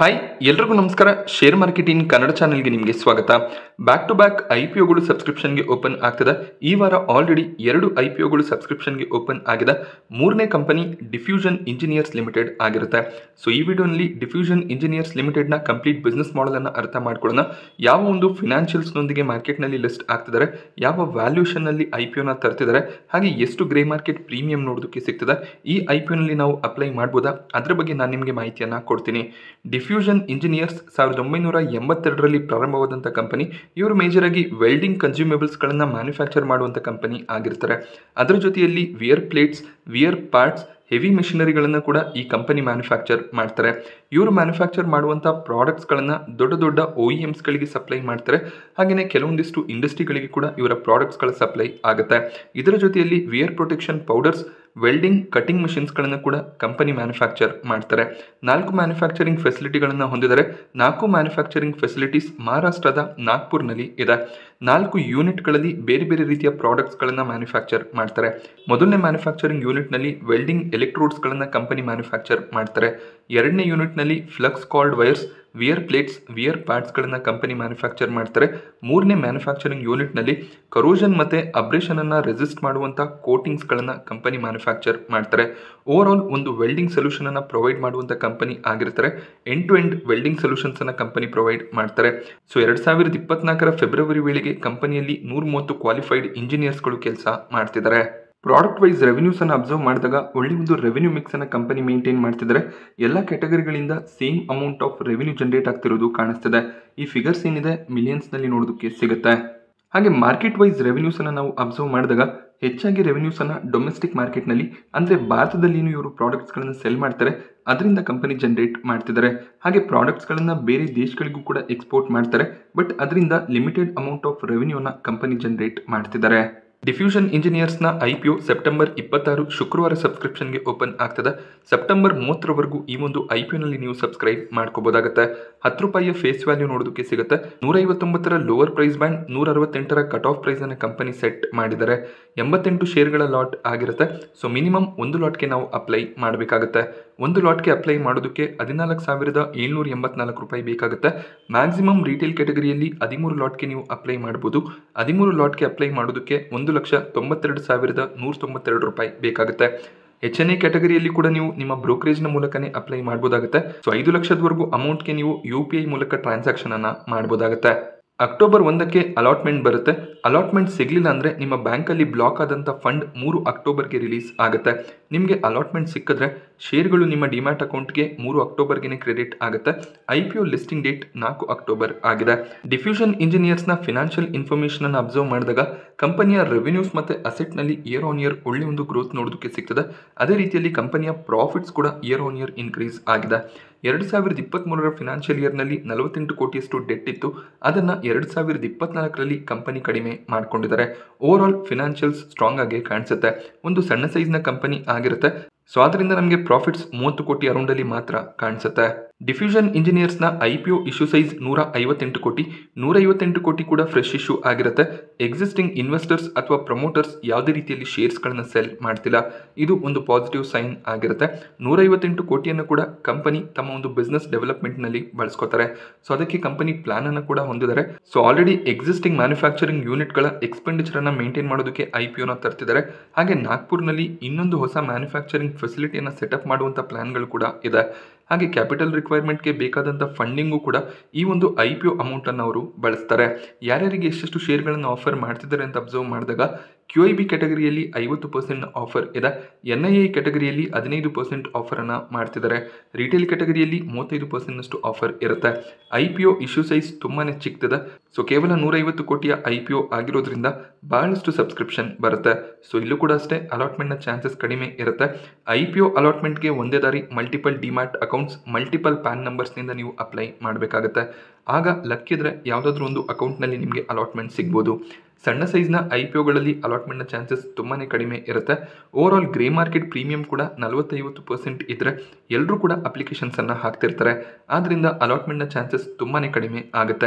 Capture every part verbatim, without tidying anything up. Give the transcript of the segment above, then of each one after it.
Hi ಎಲ್ರಿಗೂ ನಮಸ್ಕಾರ. Share marketing Kannada ಚಾನೆಲ್ಗೆ ನಿಮಗೆ ಸ್ವಾಗತ. Back to back I P ಒಗಳು ಸಬ್ಸ್ಕ್ರಿಪ್ಷನ್ಗೆ ಓಪನ್ ಆಗ್ತದೆ. ಈ ವಾರ ಆಲ್ರೆಡಿ ಎರಡು ಐ ಪಿ ಒಗಳು ಸಬ್ಸ್ಕ್ರಿಪ್ಷನ್ಗೆ ಓಪನ್ ಆಗಿದೆ. ಮೂರನೇ ಕಂಪನಿ ಡಿಫ್ಯೂಷನ್ ಇಂಜಿನಿಯರ್ಸ್ ಲಿಮಿಟೆಡ್ ಆಗಿರುತ್ತೆ. ಸೊ ಈ ವಿಡಿಯೋನಲ್ಲಿ ಡಿಫ್ಯೂಷನ್ ಇಂಜಿನಿಯರ್ಸ್ ಲಿಮಿಟೆಡ್ನ ಕಂಪ್ಲೀಟ್ ಬಿಸ್ನೆಸ್ ಮಾಡೆಲನ್ನು ಅರ್ಥ ಮಾಡ್ಕೊಳ್ಳೋಣ. ಯಾವ ಒಂದು ಫಿನಾನ್ಷಿಯಲ್ಸ್ನೊಂದಿಗೆ ಮಾರ್ಕೆಟ್ನಲ್ಲಿ ಲಿಸ್ಟ್ ಆಗ್ತಿದ್ದಾರೆ, ಯಾವ ವ್ಯಾಲ್ಯೂಷನ್ನಲ್ಲಿ ಐ ಪಿ ಒನ ತರ್ತಿದ್ದಾರೆ, ಹಾಗೆ ಎಷ್ಟು ಗ್ರೇ ಮಾರ್ಕೆಟ್ ಪ್ರೀಮಿಯಂ ನೋಡೋದಕ್ಕೆ ಸಿಗ್ತದೆ, ಈ ಐ ಪಿ ಒನಲ್ಲಿ ನಾವು ಅಪ್ಲೈ ಮಾಡ್ಬೋದಾ, ಅದರ ಬಗ್ಗೆ ನಾನು ನಿಮಗೆ ಮಾಹಿತಿಯನ್ನು ಕೊಡ್ತೀನಿ. ಡಿಫ್ಯೂಷನ್ ಇಂಜಿನಿಯರ್ಸ್ ಸಾವಿರದ ಒಂಬೈನೂರ ಎಂಬತ್ತೆರಡರಲ್ಲಿ ಪ್ರಾರಂಭವಾದಂಥ ಕಂಪನಿ. ಇವರು ಮೇಜರ್ ಆಗಿ ವೆಲ್ಡಿಂಗ್ ಕನ್ಸ್ಯೂಮೇಬಲ್ಸ್ಗಳನ್ನು ಮ್ಯಾನುಫ್ಯಾಕ್ಚರ್ ಮಾಡುವಂಥ ಕಂಪನಿ ಆಗಿರ್ತಾರೆ. ಅದರ ಜೊತೆಯಲ್ಲಿ wear plates, wear parts, heavy ಮೆಷಿನರಿಗಳನ್ನು ಕೂಡ ಈ ಕಂಪನಿ ಮ್ಯಾನುಫ್ಯಾಕ್ಚರ್ ಮಾಡ್ತಾರೆ. ಇವರು ಮ್ಯಾನುಫ್ಯಾಕ್ಚರ್ ಮಾಡುವಂಥ ಪ್ರಾಡಕ್ಟ್ಸ್ಗಳನ್ನು ದೊಡ್ಡ ದೊಡ್ಡ ಒ ಇ ಎಮ್ಸ್ಗಳಿಗೆ ಸಪ್ಲೈ ಮಾಡ್ತಾರೆ. ಹಾಗೆಯೇ ಕೆಲವೊಂದಿಷ್ಟು ಇಂಡಸ್ಟ್ರಿಗಳಿಗೆ ಕೂಡ ಇವರ ಪ್ರಾಡಕ್ಟ್ಸ್ಗಳ ಸಪ್ಲೈ ಆಗುತ್ತೆ. ಇದರ ಜೊತೆಯಲ್ಲಿ wear protection powders, welding cutting ಮಿಷಿನ್ಸ್ಗಳನ್ನು ಕೂಡ ಕಂಪನಿ ಮ್ಯಾನುಫ್ಯಾಕ್ಚರ್ ಮಾಡ್ತಾರೆ. ನಾಲ್ಕು ಮ್ಯಾನುಫ್ಯಾಕ್ಚರಿಂಗ್ ಫೆಸಿಲಿಟಿಗಳನ್ನು ಹೊಂದಿದ್ದಾರೆ. ನಾಲ್ಕು ಮ್ಯಾನುಫ್ಯಾಕ್ಚರಿಂಗ್ ಫೆಸಿಲಿಟೀಸ್ ಮಹಾರಾಷ್ಟ್ರದ ನಾಗ್ಪುರ್ನಲ್ಲಿ ಇದೆ. ನಾಲ್ಕು ಯೂನಿಟ್ಗಳಲ್ಲಿ ಬೇರೆ ಬೇರೆ ರೀತಿಯ ಪ್ರಾಡಕ್ಟ್ಸ್ಗಳನ್ನು ಮ್ಯಾನುಫ್ಯಾಕ್ಚರ್ ಮಾಡ್ತಾರೆ. ಮೊದಲನೇ ಮ್ಯಾನುಫ್ಯಾಕ್ಚರಿಂಗ್ ಯೂನಿಟ್ನಲ್ಲಿ ವೆಲ್ಡಿಂಗ್ ಎಲೆಕ್ಟ್ರೋಡ್ಸ್ಗಳನ್ನು ಕಂಪನಿ ಮ್ಯಾನುಫ್ಯಾಕ್ಚರ್ ಮಾಡ್ತಾರೆ. ಎರಡನೇ ಯೂನಿಟ್ನಲ್ಲಿ flux cored wires, wear plates, wear ಪ್ಯಾಡ್ಸ್ಗಳನ್ನು ಕಂಪನಿ ಮ್ಯಾನುಫ್ಯಾಕ್ಚರ್ ಮಾಡ್ತಾರೆ. ಮೂರನೇ ಮ್ಯಾನುಫ್ಯಾಕ್ಚರಿಂಗ್ ಯೂನಿಟ್ನಲ್ಲಿ ಕರೋಷನ್ ಮತ್ತು ಅಬ್ರೇಷನನ್ನು ರೆಸಿಸ್ಟ್ ಮಾಡುವಂಥ ಕೋಟಿಂಗ್ಸ್ಗಳನ್ನು ಕಂಪನಿ ಮ್ಯಾನುಫ್ಯಾಕ್ಚರ್ ಮಾಡ್ತಾರೆ. ಓವರ್ ಆಲ್ ಒಂದು ವೆಲ್ಡಿಂಗ್ ಸೊಲ್ಯೂಷನನ್ನು ಪ್ರೊವೈಡ್ ಮಾಡುವಂಥ ಕಂಪನಿ ಆಗಿರ್ತಾರೆ. ಎಂಡ್ ಟು ಎಂಡ್ ವೆಲ್ಡಿಂಗ್ ಸೊಲ್ಯೂಷನ್ಸನ್ನು ಕಂಪನಿ ಪ್ರೊವೈಡ್ ಮಾಡ್ತಾರೆ. ಸೊ ಎರಡು ಸಾವಿರದ ಇಪ್ಪತ್ನಾಲ್ಕರ ಫೆಬ್ರವರಿ ವೇಳೆಗೆ ಕಂಪನಿಯಲ್ಲಿ ನೂರ ಮೂವತ್ತು ಕ್ವಾಲಿಫೈಡ್ ಇಂಜಿನಿಯರ್ಸ್ಗಳು ಕೆಲಸ ಮಾಡ್ತಿದ್ದಾರೆ. ಪ್ರಾಡಕ್ಟ್ ವೈಸ್ ರೆವೆನ್ಯೂಸನ್ನು ಅಬ್ಸರ್ವ್ ಮಾಡಿದಾಗ ಒಳ್ಳೆ ಒಂದು ರೆವೆನ್ಯೂ ಮಿಕ್ಸನ್ನು ಕಂಪನಿ ಮೇಂಟೈನ್ ಮಾಡ್ತಿದ್ದಾರೆ. ಎಲ್ಲ ಕ್ಯಾಟಗರಿಗಳಿಂದ same amount of revenue generate ಆಗ್ತಿರೋದು ಕಾಣಿಸ್ತಿದೆ. ಈ ಫಿಗರ್ಸ್ ಏನಿದೆ ಮಿಲಿಯನ್ಸ್ನಲ್ಲಿ ನೋಡೋದಕ್ಕೆ ಸಿಗುತ್ತೆ. ಹಾಗೆ ಮಾರ್ಕೆಟ್ ವೈಸ್ ರೆವೆನ್ಯೂಸನ್ನು ನಾವು ಅಬ್ಸರ್ವ್ ಮಾಡಿದಾಗ ಹೆಚ್ಚಾಗಿ ರೆವೆನ್ಯೂಸನ್ನು ಡೊಮೆಸ್ಟಿಕ್ ಮಾರ್ಕೆಟ್ನಲ್ಲಿ ಅಂದರೆ ಭಾರತದಲ್ಲಿ ಇವರು ಪ್ರಾಡಕ್ಟ್ಸ್ಗಳನ್ನು ಸೆಲ್ ಮಾಡ್ತಾರೆ, ಅದರಿಂದ ಕಂಪನಿ ಜನರೇಟ್ ಮಾಡ್ತಿದ್ದಾರೆ. ಹಾಗೆ ಪ್ರಾಡಕ್ಟ್ಸ್ಗಳನ್ನು ಬೇರೆ ದೇಶಗಳಿಗೂ ಕೂಡ ಎಕ್ಸ್ಪೋರ್ಟ್ ಮಾಡ್ತಾರೆ, ಬಟ್ ಅದರಿಂದ ಲಿಮಿಟೆಡ್ ಅಮೌಂಟ್ ಆಫ್ ರೆವೆನ್ಯೂನ ಕಂಪನಿ ಜನರೇಟ್ ಮಾಡ್ತಿದ್ದಾರೆ. ಡಿಫ್ಯೂಷನ್ ಇಂಜಿನಿಯರ್ಸ್ನ ಐ ಪಿ ಒ ಸೆಪ್ಟೆಂಬರ್ ಇಪ್ಪತ್ತಾರು ಶುಕ್ರವಾರ ಸಬ್ಸ್ಕ್ರಿಪ್ಷನ್ಗೆ ಓಪನ್ ಆಗ್ತದೆ. ಸೆಪ್ಟೆಂಬರ್ ಮೂವತ್ತರವರೆಗೂ ಈ ಒಂದು ಐ ಪಿ ಒನಲ್ಲಿ ನೀವು ಸಬ್ಸ್ಕ್ರೈಬ್ ಮಾಡ್ಕೋಬೋದಾಗುತ್ತೆ. ಹತ್ತು ರೂಪಾಯಿಯ ಫೇಸ್ ವ್ಯಾಲ್ಯೂ ನೋಡೋದಕ್ಕೆ ಸಿಗುತ್ತೆ. ನೂರ ಐವತ್ತೊಂಬತ್ತರ ಲೋವರ್ ಪ್ರೈಸ್ ಬ್ಯಾಂಡ್, ನೂರ ಅರವತ್ತೆಂಟರ ಕಟ್ ಆಫ್ ಪ್ರೈಸನ್ನು ಕಂಪನಿ ಸೆಟ್ ಮಾಡಿದ್ದಾರೆ. ಎಂಬತ್ತೆಂಟು ಶೇರ್ಗಳ ಲಾಟ್ ಆಗಿರುತ್ತೆ. ಸೊ ಮಿನಿಮಮ್ ಒಂದು ಲಾಟ್ಗೆ ನಾವು ಅಪ್ಲೈ ಮಾಡಬೇಕಾಗುತ್ತೆ. ಒಂದು ಲಾಟ್ಗೆ ಅಪ್ಲೈ ಮಾಡೋದಕ್ಕೆ ಹದಿನಾಲ್ಕು ಸಾವಿರದ ಏಳ್ನೂರ ಎಂಬತ್ನಾಲ್ಕು ರೂಪಾಯಿ ಬೇಕಾಗುತ್ತೆ. ಮ್ಯಾಕ್ಸಿಮಮ್ ರಿಟೇಲ್ ಕ್ಯಾಟಗರಿಯಲ್ಲಿ ಹದಿಮೂರು ಲಾಟ್ಗೆ ನೀವು ಅಪ್ಲೈ ಮಾಡ್ಬೋದು. ಹದಿಮೂರು ಲಾಟ್ಗೆ ಅಪ್ಲೈ ಮಾಡೋದಕ್ಕೆ ಒಂದು ಲಕ್ಷ ತೊಂಬತ್ತೆರಡು ಸಾವಿರದ ನೂರ ತೊಂಬತ್ತೆರಡು ರೂಪಾಯಿ ಬೇಕಾಗುತ್ತೆ. ಎಚ್ ಎನ್ ಎ ಕ್ಯಾಟಗರಿಯಲ್ಲಿ ಕೂಡ ನೀವು ನಿಮ್ಮ ಬ್ರೋಕರೇಜ್ನ ಮೂಲಕನೇ ಅಪ್ಲೈ ಮಾಡ್ಬೋದಾಗುತ್ತೆ. ಸೊ ಐದು ಲಕ್ಷದವರೆಗೂ ಅಮೌಂಟ್ಗೆ ನೀವು ಯು ಪಿ ಐ ಮೂಲಕ ಟ್ರಾನ್ಸಾಕ್ಷನ್ ಅನ್ನ ಮಾಡ್ಬೋದಾಗುತ್ತೆ. ಅಕ್ಟೋಬರ್ ಒಂದಕ್ಕೆ ಅಲಾಟ್ಮೆಂಟ್ ಬರುತ್ತೆ. ಅಲಾಟ್ಮೆಂಟ್ ಸಿಗಲಿಲ್ಲ ಅಂದರೆ ನಿಮ್ಮ ಬ್ಯಾಂಕಲ್ಲಿ ಬ್ಲಾಕ್ ಆದಂಥ ಫಂಡ್ ಮೂರು ಅಕ್ಟೋಬರ್ಗೆ ರಿಲೀಸ್ ಆಗುತ್ತೆ. ನಿಮಗೆ ಅಲಾಟ್ಮೆಂಟ್ ಸಿಕ್ಕಿದ್ರೆ ಶೇರ್ಗಳು ನಿಮ್ಮ ಡಿಮ್ಯಾಟ್ ಅಕೌಂಟ್ಗೆ ಮೂರು ಅಕ್ಟೋಬರ್ಗೆ ಕ್ರೆಡಿಟ್ ಆಗುತ್ತೆ. I P O listing date ನಾಲ್ಕು ಅಕ್ಟೋಬರ್ ಆಗಿದೆ. ಡಿಫ್ಯೂಷನ್ ಇಂಜಿನಿಯರ್ಸ್ನ ಫಿನಾನ್ಷಿಯಲ್ ಇನ್ಫಾರ್ಮೇಷನ್ ಅನ್ನು ಅಬ್ಸರ್ವ್ ಮಾಡಿದಾಗ ಕಂಪನಿಯ ರೆವೆನ್ಯೂಸ್ ಮತ್ತು ಅಸೆಟ್ನಲ್ಲಿ ಇಯರ್ ಆನ್ ಇಯರ್ ಒಳ್ಳೆ ಒಂದು ಗ್ರೋತ್ ನೋಡೋದಕ್ಕೆ ಸಿಗ್ತದೆ. ಅದೇ ರೀತಿಯಲ್ಲಿ ಕಂಪನಿಯ ಪ್ರಾಫಿಟ್ಸ್ ಕೂಡ ಇಯರ್ ಆನ್ ಇಯರ್ ಇನ್ಕ್ರೀಸ್ ಆಗಿದೆ. ಎರಡು ಸಾವಿರದ ಇಪ್ಪತ್ತ್ಮೂರರ ಫಿನಾನ್ಷಿಯಲ್ ಇಯರ್ನಲ್ಲಿ ನಲವತ್ತೆಂಟು ಕೋಟಿಯಷ್ಟು ಡೆಟ್ ಇತ್ತು. ಅದನ್ನು ಎರಡು ಸಾವಿರದ ಇಪ್ಪತ್ನಾಲ್ಕರಲ್ಲಿ ಕಂಪನಿ ಕಡಿಮೆ ಮಾಡಿಕೊಂಡಿದ್ದಾರೆ. ಓವರ್ ಆಲ್ ಫಿನಾನ್ಷಿಯಲ್ಸ್ ಸ್ಟ್ರಾಂಗ್ ಆಗಿ ಕಾಣಿಸುತ್ತೆ. ಒಂದು ಸಣ್ಣ ಸೈಜ್ನ ಕಂಪನಿ ಆಗಿರುತ್ತೆ. ಸೊ ಅದರಿಂದ ನಮಗೆ ಪ್ರಾಫಿಟ್ಸ್ ಮೂವತ್ತು ಕೋಟಿ ಅರೌಂಡಲ್ಲಿ ಮಾತ್ರ ಕಾಣಿಸುತ್ತೆ. ಡಿಫ್ಯೂಷನ್ ಇಂಜಿನಿಯರ್ಸ್ನ I P O issue size ನೂರ ಐವತ್ತೆಂಟು ಕೋಟಿ. ನೂರ ಐವತ್ತೆಂಟು ಕೋಟಿ ಕೂಡ ಫ್ರೆಶ್ ಇಶ್ಯೂ ಆಗಿರುತ್ತೆ. ಎಕ್ಸಿಸ್ಟಿಂಗ್ ಇನ್ವೆಸ್ಟರ್ಸ್ ಅಥವಾ ಪ್ರಮೋಟರ್ಸ್ ಯಾವುದೇ ರೀತಿಯಲ್ಲಿ ಶೇರ್ಸ್ಗಳನ್ನು ಸೆಲ್ ಮಾಡ್ತಿಲ್ಲ. ಇದು ಒಂದು ಪಾಸಿಟಿವ್ ಸೈನ್ ಆಗಿರುತ್ತೆ. ನೂರ ಐವತ್ತೆಂಟು ಕೋಟಿಯನ್ನು ಕೂಡ ಕಂಪನಿ ತಮ್ಮ ಒಂದು ಬಿಸ್ನೆಸ್ ಡೆವಲಪ್ಮೆಂಟ್ನಲ್ಲಿ ಬಳಸ್ಕೋತಾರೆ. ಸೊ ಅದಕ್ಕೆ ಕಂಪನಿ ಪ್ಲಾನ್ ಅನ್ನು ಕೂಡ ಹೊಂದಿದ್ದಾರೆ. ಸೊ ಆಲ್ರೆಡಿ ಎಕ್ಸಿಸ್ಟಿಂಗ್ ಮ್ಯಾನುಫ್ಯಾಕ್ಚರಿಂಗ್ ಯೂನಿಟ್ಗಳ ಎಕ್ಸ್ಪೆಂಡಿಚರ್ ಅನ್ನು ಮೇಂಟೈನ್ ಮಾಡೋದಕ್ಕೆ ಐ ಪಿ ಒನ ತರ್ತಿದ್ದಾರೆ. ಹಾಗೆ ನಾಗ್ಪುರ್ನಲ್ಲಿ ಇನ್ನೊಂದು ಹೊಸ ಮ್ಯಾನುಫ್ಯಾಕ್ಚರಿಂಗ್ ಫೆಸಿಲಿಟಿಯನ್ನು ಸೆಟಪ್ ಮಾಡುವಂಥ ಪ್ಲಾನ್ಗಳು ಕೂಡ ಇದೆ. ಹಾಗೆ ಕ್ಯಾಪಿಟಲ್ ರಿಕ್ವೈರ್ಮೆಂಟ್ಗೆ ಬೇಕಾದಂಥ ಫಂಡಿಂಗು ಕೂಡ ಈ ಒಂದು ಐ ಪಿ ಒ ಅಮೌಂಟನ್ನು ಅವರು ಬಳಸ್ತಾರೆ. ಯಾರ್ಯಾರಿಗೆ ಎಷ್ಟೆಷ್ಟು ಶೇರ್ಗಳನ್ನು ಆಫರ್ ಮಾಡ್ತಿದ್ದಾರೆ ಅಂತ ಅಬ್ಸರ್ವ್ ಮಾಡಿದಾಗ ಕ್ಯೂ ಐ ಬಿ ಕ್ಯಾಟಗರಿಯಲ್ಲಿ ಐವತ್ತು ಪರ್ಸೆಂಟ್ ಆಫರ್ ಇದೆ. ಎನ್ ಐ ಐ ಕ್ಯಾಟಗರಿಯಲ್ಲಿ ಹದಿನೈದು ಪರ್ಸೆಂಟ್ ಆಫರನ್ನು ಮಾಡ್ತಿದ್ದಾರೆ. ರಿಟೇಲ್ ಕ್ಯಾಟಗರಿಯಲ್ಲಿ ಮೂವತ್ತೈದು ಪರ್ಸೆಂಟ್ನಷ್ಟು ಆಫರ್ ಇರುತ್ತೆ. I P O issue size ತುಂಬಾ ಚಿಕ್ಕದಿದೆ. ಸೊ ಕೇವಲ ನೂರೈವತ್ತು ಕೋಟಿಯ ಐ ಪಿ ಒ ಆಗಿರೋದ್ರಿಂದ ಬಹಳಷ್ಟು ಸಬ್ಸ್ಕ್ರಿಪ್ಷನ್ ಬರುತ್ತೆ. ಸೊ ಇಲ್ಲೂ ಕೂಡ ಅಷ್ಟೇ ಅಲಾಟ್ಮೆಂಟ್ನ ಚಾನ್ಸಸ್ ಕಡಿಮೆ ಇರುತ್ತೆ. ಐ ಪಿ ಒ ಅಲಾಟ್ಮೆಂಟ್ಗೆ ಒಂದೇ ದಾರಿ multiple demat accounts, multiple PAN ನಂಬರ್ಸ್ನಿಂದ ನೀವು ಅಪ್ಲೈ ಮಾಡಬೇಕಾಗುತ್ತೆ. ಆಗ ಲಕ್ಕಿದ್ರೆ ಯಾವುದಾದ್ರೂ ಒಂದು ಅಕೌಂಟ್ನಲ್ಲಿ ನಿಮಗೆ ಅಲಾಟ್ಮೆಂಟ್ ಸಿಗ್ಬೋದು. ಸಣ್ಣ ಸೈಜ್ನ ಐ ಪಿ ಒಗಳಲ್ಲಿ ಅಲಾಟ್ಮೆಂಟ್ನ ಚಾನ್ಸಸ್ ತುಂಬಾ ಕಡಿಮೆ ಇರುತ್ತೆ. Overall grey market premium ಕೂಡ ನಲವತ್ತೈವತ್ತು ಪರ್ಸೆಂಟ್ ಇದ್ದರೆ ಎಲ್ಲರೂ ಕೂಡ ಅಪ್ಲಿಕೇಶನ್ಸನ್ನು ಹಾಕ್ತಿರ್ತಾರೆ. ಆದ್ದರಿಂದ ಅಲಾಟ್ಮೆಂಟ್ನ ಚಾನ್ಸಸ್ ತುಂಬಾ ಕಡಿಮೆ ಆಗುತ್ತೆ.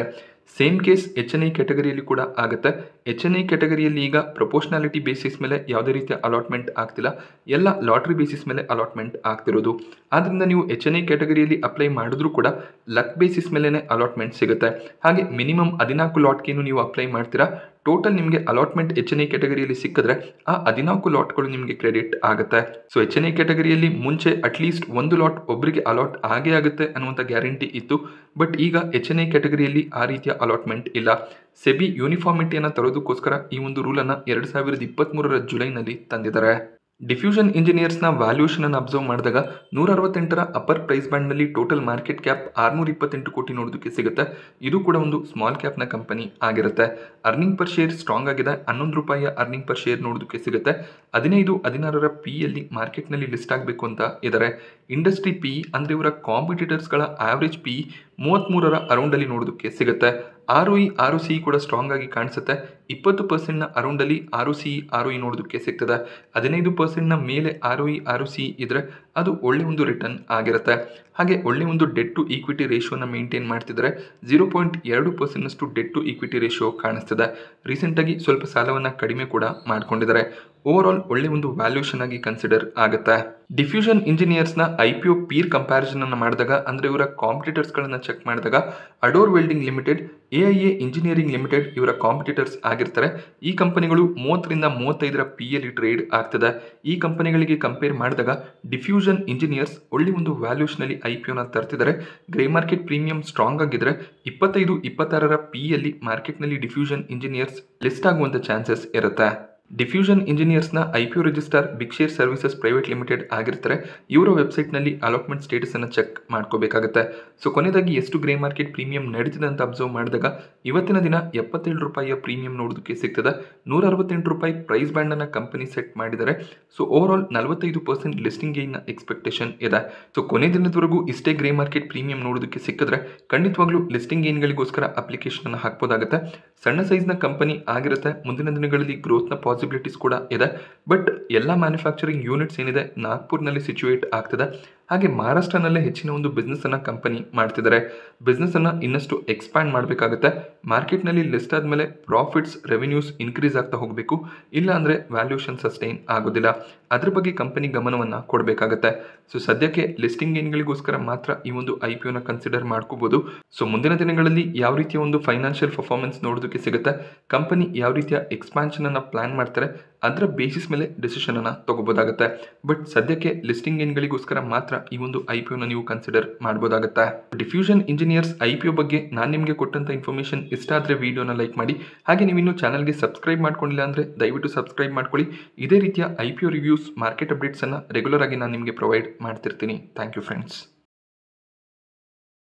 Same case H N I ಕ್ಯಾಟಗರಿಯಲ್ಲಿ ಕೂಡ ಆಗುತ್ತೆ. ಎಚ್ ಎನ್ ಐ ಕ್ಯಾಟಗರಿಯಲ್ಲಿ ಈಗ ಪ್ರಪೋರ್ಷನಾಲಿಟಿ ಬೇಸಿಸ್ ಮೇಲೆ ಯಾವುದೇ ರೀತಿಯ ಅಲಾಟ್ಮೆಂಟ್ ಆಗ್ತಿಲ್ಲ, ಎಲ್ಲ ಲಾಟ್ರಿ ಬೇಸಿಸ್ ಮೇಲೆ ಅಲಾಟ್ಮೆಂಟ್ ಆಗ್ತಿರೋದು. ಆದ್ದರಿಂದ ನೀವು ಎಚ್ ಎನ್ ಐ ಕ್ಯಾಟಗರಿಯಲ್ಲಿ ಅಪ್ಲೈ ಮಾಡಿದ್ರೂ ಕೂಡ ಲಕ್ ಬೇಸಿಸ್ ಮೇಲೇ ಅಲಾಟ್ಮೆಂಟ್ ಸಿಗುತ್ತೆ. ಹಾಗೆ ಮಿನಿಮಮ್ ಹದಿನಾಲ್ಕು ಲಾಟ್ಗೇನು ನೀವು ಅಪ್ಲೈ ಮಾಡ್ತೀರಾ, ಟೋಟಲ್ ನಿಮಗೆ ಅಲಾಟ್ಮೆಂಟ್ ಎಚ್ ಎನ್ ಐ ಕ್ಯಾಟಗರಿಯಲ್ಲಿ ಸಿಕ್ಕಿದ್ರೆ ಆ ಹದಿನಾಲ್ಕು ಲಾಟ್ಗಳು ನಿಮಗೆ ಕ್ರೆಡಿಟ್ ಆಗುತ್ತೆ. ಸೊ ಎಚ್ ಎನ್ ಐ ಕ್ಯಾಟಗರಿಯಲ್ಲಿ ಮುಂಚೆ ಅಟ್ಲೀಸ್ಟ್ ಒಂದು ಲಾಟ್ ಒಬ್ಬರಿಗೆ ಅಲಾಟ್ ಆಗೇ ಆಗುತ್ತೆ ಅನ್ನುವಂಥ ಗ್ಯಾರಂಟಿ ಇತ್ತು. ಬಟ್ ಈಗ ಎಚ್ ಎನ್ ಐ ಕ್ಯಾಟಗರಿಯಲ್ಲಿ ಆ ರೀತಿಯ ಅಲಾಟ್ಮೆಂಟ್ ಇಲ್ಲ. ಸೆಬಿ ಯೂನಿಫಾರ್ಮಿಟಿಯನ್ನು ತರೋದಕ್ಕೋಸ್ಕರ ಈ ಒಂದು ರೂಲನ್ನು ಎರಡು ಸಾವಿರದ ಇಪ್ಪತ್ತ್ಮೂರರ ಜುಲೈನಲ್ಲಿ ತಂದಿದ್ದಾರೆ. ಡಿಫ್ಯೂಷನ್ ಇಂಜಿನಿಯರ್ಸ್ನ ವ್ಯಾಲ್ಯೂಷನ್ ಅನ್ನು ಅಬ್ಸರ್ವ್ ಮಾಡಿದಾಗ ನೂರ ಅರವತ್ತೆಂಟರ ಅಪ್ಪರ್ ಪ್ರೈಸ್ ಬ್ಯಾಂಡ್ನಲ್ಲಿ ಟೋಟಲ್ ಮಾರ್ಕೆಟ್ ಕ್ಯಾಪ್ ಆರುನೂರ ಇಪ್ಪತ್ತೆಂಟು ಕೋಟಿ ನೋಡೋದಕ್ಕೆ ಸಿಗುತ್ತೆ. ಇದು ಕೂಡ ಒಂದು ಸ್ಮಾಲ್ ಕ್ಯಾಪ್ನ ಕಂಪನಿ ಆಗಿರುತ್ತೆ. ಅರ್ನಿಂಗ್ ಪರ್ ಶೇರ್ ಸ್ಟ್ರಾಂಗ್ ಆಗಿದೆ, ಹನ್ನೊಂದು ರೂಪಾಯಿಯ ಅರ್ನಿಂಗ್ ಪರ್ ಶೇರ್ ನೋಡೋದಕ್ಕೆ ಸಿಗುತ್ತೆ. ಹದಿನೈದು ಹದಿನಾರರ ಪಿ ಯಲ್ಲಿ ಮಾರ್ಕೆಟ್ನಲ್ಲಿ ಲಿಸ್ಟ್ ಆಗಬೇಕು ಅಂತ ಇದ್ದಾರೆ. ಇಂಡಸ್ಟ್ರಿ ಪಿ ಅಂದರೆ ಇವರ ಕಾಂಪಿಟೇಟರ್ಸ್ಗಳ ಆವ್ರೇಜ್ ಪಿ ಮೂವತ್ತ್ಮೂರರ ಅರೌಂಡಲ್ಲಿ ನೋಡೋದಕ್ಕೆ ಸಿಗುತ್ತೆ. R O E R O C ಕೂಡ ಸ್ಟ್ರಾಂಗ್ ಆಗಿ ಕಾಣಿಸುತ್ತೆ. ಇಪ್ಪತ್ತು ಪರ್ಸೆಂಟ್ನ ಅರೌಂಡಲ್ಲಿ R O C R O E ನೋಡೋದಕ್ಕೆ ಸಿಗ್ತದೆ. ಹದಿನೈದು ಪರ್ಸೆಂಟ್ನ ಮೇಲೆ R O E R O C ಇದ್ರೆ ಅದು ಒಳ್ಳೆ ಒಂದು ರಿಟರ್ನ್ ಆಗಿರುತ್ತೆ. ಹಾಗೆ ಒಳ್ಳೆ ಒಂದು ಡೆಟ್ ಟು ಈಕ್ವಿಟಿ ರೇಷಿಯೋನ ಮೇಂಟೈನ್ ಮಾಡ್ತಿದ್ದಾರೆ. ಜೀರೋ ಪಾಯಿಂಟ್ ಎರಡು ಪರ್ಸೆಂಟ್ನಷ್ಟು ಡೆಟ್ ಟು ಈಕ್ವಿಟಿ ರೇಷಿಯೋ ಕಾಣಿಸ್ತಿದೆ. ರೀಸೆಂಟಾಗಿ ಸ್ವಲ್ಪ ಸಾಲವನ್ನು ಕಡಿಮೆ ಕೂಡ ಮಾಡ್ಕೊಂಡಿದ್ದಾರೆ. ಓವರ್ ಆಲ್ ಒಳ್ಳೆ ಒಂದು ವ್ಯಾಲ್ಯೂಷನ್ ಆಗಿ ಕನ್ಸಿಡರ್ ಆಗುತ್ತೆ. ಡಿಫ್ಯೂಷನ್ ಇಂಜಿನಿಯರ್ಸ್ನ I P O peer comparison ಅನ್ನು ಮಾಡಿದಾಗ ಅಂದರೆ ಇವರ ಕಾಂಪಿಟೇಟರ್ಸ್ಗಳನ್ನು ಚೆಕ್ ಮಾಡಿದಾಗ Ador welding limited, A I A engineering limited ಇವರ ಕಾಂಪಿಟೇಟರ್ಸ್ ಆಗಿರ್ತಾರೆ. ಈ ಕಂಪನಿಗಳು ಮೂವತ್ತರಿಂದ ಮೂವತ್ತೈದರ ಪಿ ಯಲ್ಲಿ ಟ್ರೇಡ್ ಆಗ್ತದೆ. ಈ ಕಂಪನಿಗಳಿಗೆ ಕಂಪೇರ್ ಮಾಡಿದಾಗ ಡಿಫ್ಯೂಷನ್ ಇಂಜಿನಿಯರ್ಸ್ ಒಳ್ಳೆ ಒಂದು ವ್ಯಾಲ್ಯೂಷನಲ್ಲಿ ಐ ಪಿ ಒನ ತರ್ತಿದ್ದಾರೆ. ಗ್ರೇ ಮಾರ್ಕೆಟ್ ಪ್ರೀಮಿಯಂ ಸ್ಟ್ರಾಂಗ್ ಆಗಿದ್ರೆ ಇಪ್ಪತ್ತೈದು ಇಪ್ಪತ್ತಾರರ ಪಿ ಯಲ್ಲಿ ಮಾರ್ಕೆಟ್ನಲ್ಲಿ ಡಿಫ್ಯೂಷನ್ ಇಂಜಿನಿಯರ್ಸ್ ಲಿಸ್ಟ್ ಆಗುವಂಥ ಚಾನ್ಸಸ್ ಇರುತ್ತೆ. ಡಿಫ್ಯೂಷನ್ ಇಂಜಿನಿಯರ್ಸ್ನ I P O register Bigshare services private limited ಆಗಿರ್ತಾರೆ. ಇವರ ವೆಬ್ಸೈಟ್ನಲ್ಲಿ ಅಲಾಟ್ಮೆಂಟ್ ಸ್ಟೇಟಸನ್ನು ಚೆಕ್ ಮಾಡ್ಕೋಬೇಕಾಗುತ್ತೆ. ಸೊ ಕೊನೆಯದಾಗಿ ಎಷ್ಟು ಗ್ರೇ ಮಾರ್ಕೆಟ್ ಪ್ರೀಮಿಯಂ ನಡೀತಿದೆ ಅಂತ ಅಬ್ಸರ್ವ್ ಮಾಡಿದಾಗ ಇವತ್ತಿನ ದಿನ ಎಪ್ಪತ್ತೇಳು ರೂಪಾಯಿಯ ಪ್ರೀಮಿಯಂ ನೋಡೋದಕ್ಕೆ ಸಿಗ್ತದೆ. ನೂರ ಅರವತ್ತೆಂಟು ರೂಪಾಯಿ ಪ್ರೈಸ್ ಬ್ಯಾಂಡನ್ನು ಕಂಪನಿ ಸೆಟ್ ಮಾಡಿದ್ದಾರೆ. ಸೊ ಓವರ್ ಆಲ್ ನಲವತ್ತೈದು ಪರ್ಸೆಂಟ್ ಲಿಸ್ಟಿಂಗ್ ಗೇನ್ನ ಎಕ್ಸ್ಪೆಕ್ಟೇಷನ್ ಇದೆ. ಸೊ ಕೊನೆ ದಿನದವರೆಗೂ ಇಷ್ಟೇ ಗ್ರೇ ಮಾರ್ಕೆಟ್ ಪ್ರೀಮಿಯಂ ನೋಡೋದಕ್ಕೆ ಸಿಕ್ಕಿದ್ರೆ ಖಂಡಿತವಾಗ್ಲೂ ಲಿಸ್ಟಿಂಗ್ ಗೇನ್ಗಳಿಗೋಸ್ಕರ ಅಪ್ಲಿಕೇಶನ್ ಅನ್ನು ಹಾಕ್ಬೋದಾಗುತ್ತೆ. ಸಣ್ಣ ಸೈಜ್ನ ಕಂಪನಿ ಆಗಿರುತ್ತೆ. ಮುಂದಿನ ದಿನಗಳಲ್ಲಿ ಗ್ರೋತ್ನ ಪಾಸಿಬಿಲಿಟೀಸ್ ಕೂಡ ಇದೆ. ಬಟ್ ಎಲ್ಲ ಮ್ಯಾನುಫ್ಯಾಕ್ಚರಿಂಗ್ ಯೂನಿಟ್ಸ್ ಏನಿದೆ ನಾಗ್ಪುರ್ನಲ್ಲಿ ಸಿಚುವೇಟ್ ಆಗ್ತದೆ. ಹಾಗೆ ಮಹಾರಾಷ್ಟ್ರನಲ್ಲೇ ಹೆಚ್ಚಿನ ಒಂದು ಬಿಸ್ನೆಸ್ಸನ್ನು ಕಂಪನಿ ಮಾಡ್ತಿದ್ದಾರೆ. ಬಿಸ್ನೆಸ್ಸನ್ನು ಇನ್ನಷ್ಟು ಎಕ್ಸ್ಪ್ಯಾಂಡ್ ಮಾಡಬೇಕಾಗುತ್ತೆ. ಮಾರ್ಕೆಟ್ನಲ್ಲಿ ಲಿಸ್ಟ್ ಆದಮೇಲೆ ಪ್ರಾಫಿಟ್ಸ್ ರೆವೆನ್ಯೂಸ್ ಇನ್ಕ್ರೀಸ್ ಆಗ್ತಾ ಹೋಗಬೇಕು. ಇಲ್ಲ ಅಂದರೆ ವ್ಯಾಲ್ಯೂಷನ್ ಸಸ್ಟೈನ್ ಆಗೋದಿಲ್ಲ. ಅದ್ರ ಬಗ್ಗೆ ಕಂಪನಿ ಗಮನವನ್ನು ಕೊಡಬೇಕಾಗತ್ತೆ. ಸೊ ಸದ್ಯಕ್ಕೆ ಲಿಸ್ಟಿಂಗ್ ಗೇನ್ಗಳಿಗೋಸ್ಕರ ಮಾತ್ರ ಈ ಒಂದು ಐ ಪಿ ಒನ ಕನ್ಸಿಡರ್ ಮಾಡ್ಕೋಬೋದು. ಸೊ ಮುಂದಿನ ದಿನಗಳಲ್ಲಿ ಯಾವ ರೀತಿಯ ಒಂದು ಫೈನಾನ್ಷಿಯಲ್ ಪರ್ಫಾರ್ಮೆನ್ಸ್ ನೋಡೋದಕ್ಕೆ ಸಿಗುತ್ತೆ, ಕಂಪನಿ ಯಾವ ರೀತಿಯ ಎಕ್ಸ್ಪಾನ್ಷನ್ ಅನ್ನು ಪ್ಲಾನ್ ಮಾಡ್ತಾರೆ ಅದರ ಬೇಸಿಸ್ ಮೇಲೆ ಡಿಸಿಷನ್ ಅನ್ನು ತಗೋಬೋದಾಗುತ್ತೆ. ಬಟ್ ಸದ್ಯಕ್ಕೆ ಲಿಸ್ಟಿಂಗ್ ಗೇನ್ಗಳಿಗೋಸ್ಕರ ಮಾತ್ರ ಈ ಒಂದು ಐ ಪಿ ಒನ ನೀವು ಕನ್ಸಿಡರ್ ಮಾಡ್ಬೋದಾಗುತ್ತೆ. Diffusion engineers I P O ಬಗ್ಗೆ ನಾನು ನಿಮಗೆ ಕೊಟ್ಟಂತ ಇನ್ಫಾರ್ಮೇಷನ್ ಇಷ್ಟ ಆದರೆ ವಿಡಿಯೋನ ಲೈಕ್ ಮಾಡಿ. ಹಾಗೆ ನೀವು ಇನ್ನೂ ಚಾನಲ್ಗೆ ಸಬ್ಸ್ಕ್ರೈಬ್ ಮಾಡ್ಕೊಂಡಿಲ್ಲ ಅಂದರೆ ದಯವಿಟ್ಟು ಸಬ್ಸ್ಕ್ರೈಬ್ ಮಾಡ್ಕೊಳ್ಳಿ. ಇದೇ ರೀತಿಯ I P O reviews, market ಅಪ್ಡೇಟ್ಸನ್ನು ರೆಗ್ಯುಲರ್ ಆಗಿ ನಾನು ನಿಮಗೆ ಪ್ರೊವೈಡ್ ಮಾಡ್ತಿರ್ತೀನಿ. Thank you friends.